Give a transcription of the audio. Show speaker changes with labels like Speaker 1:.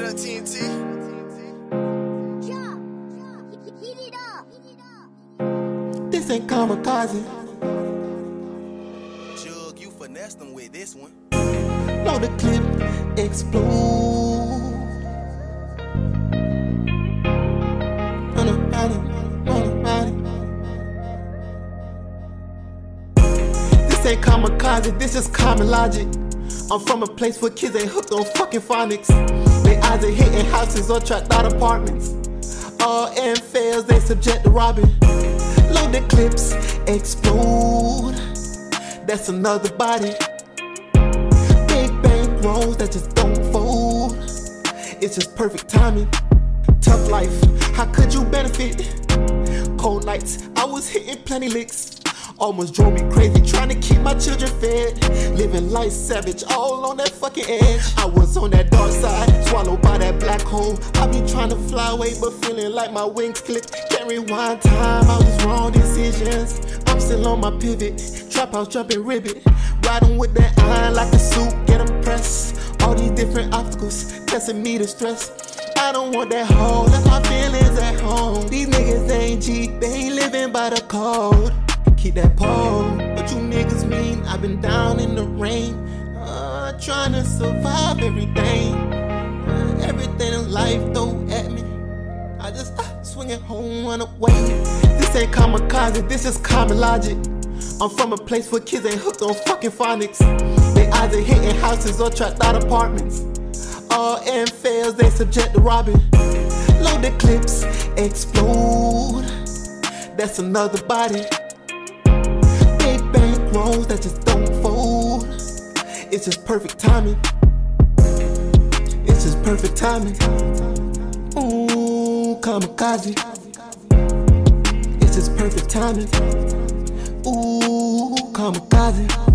Speaker 1: up, TNT?
Speaker 2: Heat it up.
Speaker 3: This ain't Kamikazi.
Speaker 1: Jug, you finessed them with this one.
Speaker 3: Blow the clip, explode. Run around it. This ain't Kamikazi, this is common logic. I'm from a place where kids ain't hooked on fucking phonics. They either hitting houses or trapped out apartments. All end fails, they subject to robbing. Load the clips, explode. That's another body. Big bang rolls that just don't fold. It's just perfect timing. Tough life, how could you benefit? Cold nights, I was hitting plenty licks. Almost drove me crazy trying to keep my children fed. Living life savage, all on that fucking edge. I was on that dark side, swallowed by that black hole. I be trying to fly away but feeling like my wings clipped. Can't rewind time, I was wrong decisions. I'm still on my pivot, trap house jumping ribbit. Riding with that iron like a suit, get them pressed. All these different obstacles, testing me to stress. I don't want that hole, left my feelings at home. These niggas ain't G, they ain't living by the code. Keep that pole, what you niggas mean? I've been down in the rain, trying to survive everything. Everything in life throw at me, I just swing it home, run away. This ain't Kamikazi, this is common logic. I'm from a place where kids ain't hooked on fucking phonics. They either hitting houses or trapped out apartments. All end fails, they subject to robbing. Load the clips, explode. That's another body. Big bang rolls that just don't fold. It's just perfect timing. It's just perfect timing. Ooh, Kamikazi. It's just perfect timing. Ooh, Kamikazi.